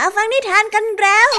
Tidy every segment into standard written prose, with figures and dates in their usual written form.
ฟังนิทานกันแล้ว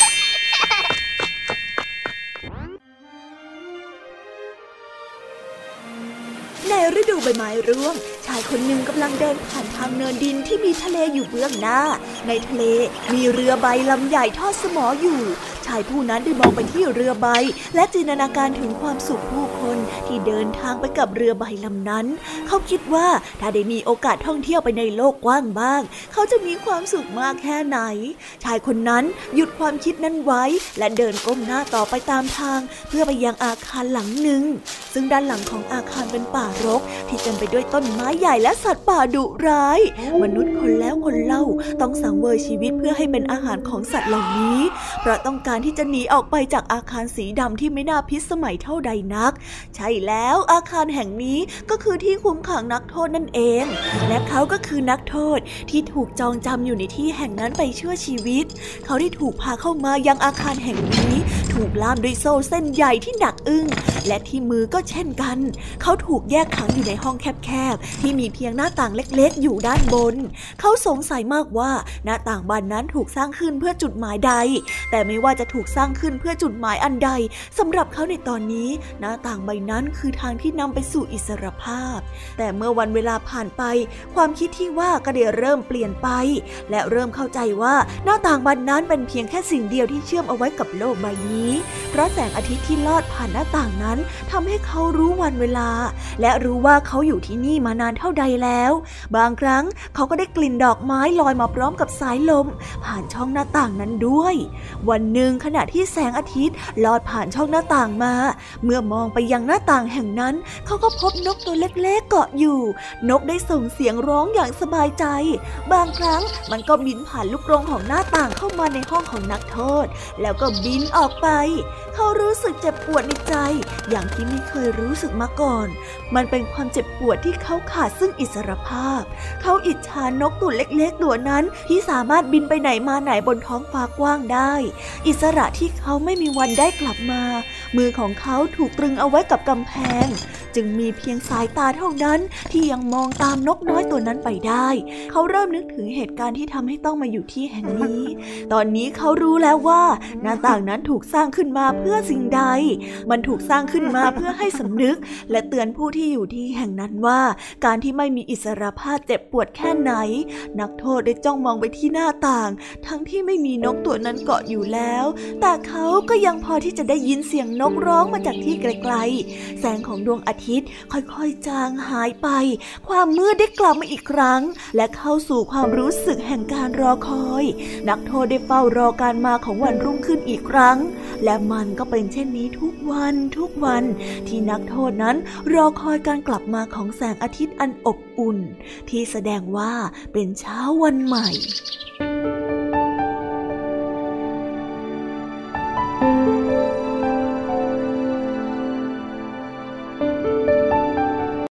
ในฤดูใบไม้ร่วงชายคนหนึ่งกำลังเดินผ่านทางเนินดินที่มีทะเลอยู่เบื้องหน้าในทะเลมีเรือใบลำใหญ่ทอดสมออยู่ชายผู้นั้นได้มองไปที่เรือใบและจินตนาการถึงความสุขผู้คนที่เดินทางไปกับเรือใบลำนั้นเขาคิดว่าถ้าได้มีโอกาสท่องเที่ยวไปในโลกกว้างบ้างเขาจะมีความสุขมากแค่ไหนชายคนนั้นหยุดความคิดนั้นไว้และเดินก้มหน้าต่อไปตามทางเพื่อไปยังอาคารหลังหนึ่งซึ่งด้านหลังของอาคารเป็นป่ารกที่เต็มไปด้วยต้นไม้ใหญ่และสัตว์ป่าดุร้ายมนุษย์คนแล้วคนเล่าต้องสังเวยชีวิตเพื่อให้เป็นอาหารของสัตว์เหล่านี้เพราะต้องการที่จะหนีออกไปจากอาคารสีดำที่ไม่น่าพิสมัยเท่าใดนักใช่แล้วอาคารแห่งนี้ก็คือที่คุมขังนักโทษนั่นเองและเขาก็คือนักโทษที่ถูกจองจำอยู่ในที่แห่งนั้นไปชั่วชีวิตเขาได้ถูกพาเข้ามายังอาคารแห่งนี้ถูกล่ามด้วยโซ่เส้นใหญ่ที่หนักอึ้งและที่มือก็เช่นกันเขาถูกแยกขังอยู่ในห้องแคบๆที่มีเพียงหน้าต่างเล็กๆอยู่ด้านบนเขาสงสัยมากว่าหน้าต่างบานนั้นถูกสร้างขึ้นเพื่อจุดหมายใดแต่ไม่ว่าจะถูกสร้างขึ้นเพื่อจุดหมายอันใดสำหรับเขาในตอนนี้หน้าต่างใบนั้นคือทางที่นำไปสู่อิสรภาพแต่เมื่อวันเวลาผ่านไปความคิดที่ว่าก็ได้เริ่มเปลี่ยนไปและเริ่มเข้าใจว่าหน้าต่างบานนั้นเป็นเพียงแค่สิ่งเดียวที่เชื่อมเอาไว้กับโลกใบนี้เพราะแสงอาทิตย์ที่ลอดผ่านหน้าต่างนั้นทำให้เขารู้วันเวลาและรู้ว่าเขาอยู่ที่นี่มานานเท่าใดแล้วบางครั้งเขาก็ได้กลิ่นดอกไม้ลอยมาพร้อมกับสายลมผ่านช่องหน้าต่างนั้นด้วยวันหนึ่งขณะที่แสงอาทิตย์ลอดผ่านช่องหน้าต่างมาเมื่อมองไปยังหน้าต่างแห่งนั้นเขาก็พบนกตัวเล็กๆเกาะอยู่นกได้ส่งเสียงร้องอย่างสบายใจบางครั้งมันก็บินผ่านลูกกรงของหน้าต่างเข้ามาในห้องของนักโทษแล้วก็บินออกไปเขารู้สึกเจ็บปวดในใจอย่างที่ไม่เคยรู้สึกมาก่อนมันเป็นความเจ็บปวดที่เขาขาดซึ่งอิสรภาพเขาอิจฉานกตัวเล็กๆตัวนั้นที่สามารถบินไปไหนมาไหนบนท้องฟ้ากว้างได้อิสระที่เขาไม่มีวันได้กลับมามือของเขาถูกตรึงเอาไว้กับกำแพงจึงมีเพียงสายตาเท่านั้นที่ยังมองตามนกน้อยตัวนั้นไปได้เขาเริ่มนึกถึงเหตุการณ์ที่ทำให้ต้องมาอยู่ที่แห่งนี้ตอนนี้เขารู้แล้วว่าหน้าต่างนั้นถูกสร้างขึ้นมาเพื่อสิ่งใดมันถูกสร้างขึ้นมาเพื่อให้สำนึกและเตือนผู้ที่อยู่ที่แห่งนั้นว่าการที่ไม่มีอิสรภาพเจ็บปวดแค่ไหนนักโทษได้จ้องมองไปที่หน้าต่างทั้งที่ไม่มีนกตัวนั้นเกาะอยู่แล้วแต่เขาก็ยังพอที่จะได้ยินเสียงนกร้องมาจากที่ไกลๆแสงของดวงอาทิตย์ค่อยๆจางหายไปความมืดได้กลับมาอีกครั้งและเข้าสู่ความรู้สึกแห่งการรอคอยนักโทษได้เฝ้ารอการมาของวันรุ่งขึ้นอีกครั้งและมันก็เป็นเช่นนี้ทุกวันที่นักโทษนั้นรอคอยการกลับมาของแสงอาทิตย์อันอบอุ่นที่แสดงว่าเป็นเช้าวันใหม่